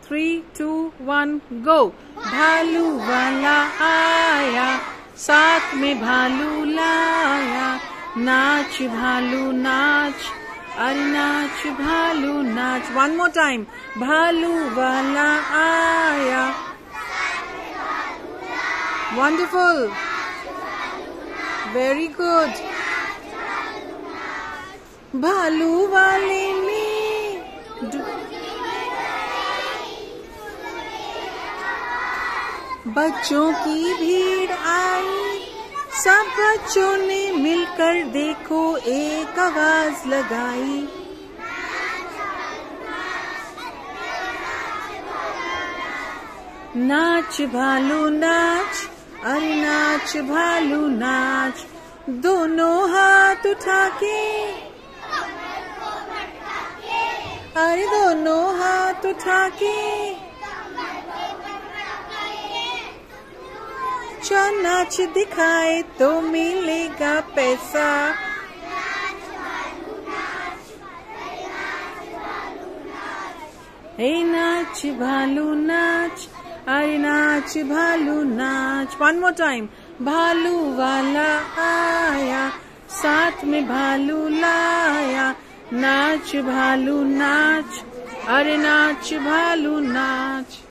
3, 2, 1 go। भालू वाला आया, साथ में भालू लाया, नाच भालू नाच, अरे नाच भालू नाच। One more time. भालू वाला आया। Wonderful, very good. भालू वाले ने बच्चों की भीड़ आई, सब बच्चों ने मिलकर देखो एक आवाज लगाई। नाच भालू नाच, अरे नाच भालू नाच, दोनों हाथ उठा के, अरे दोनों हाथ उठा के, जो नाच दिखाए तो मिलेगा पैसा। हे नाच भालू नाच, अरे नाच भालू नाच। One more time. भालू वाला आया, साथ में भालू लाया, नाच भालू नाच, अरे नाच भालू नाच।